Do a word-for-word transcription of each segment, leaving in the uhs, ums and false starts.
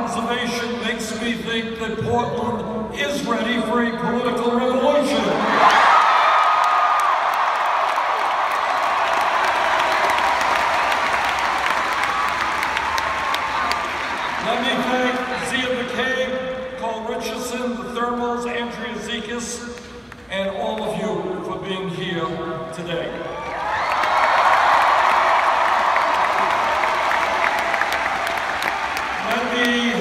observation makes me think that Portland is ready for a political revolution. Let me thank Zia McCabe, Cole Richardson, the Thermals, Andrea Zekas, and all of you for being here today. Let me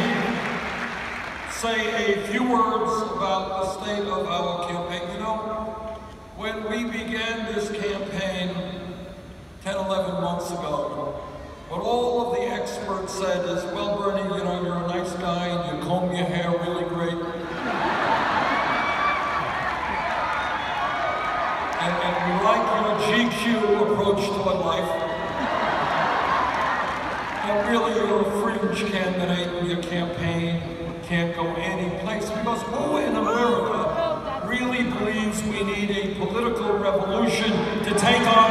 say a few words about the state of our campaign. You know, when we began this campaign ten, eleven months ago, what all of the experts said is, well, Bernie, you know, you're a nice guy and you comb your hair really great. and, and we like your G Q approach toward life. And really, you're a fringe candidate and your campaign can't go any place, because who in America really believes we need a political revolution to take on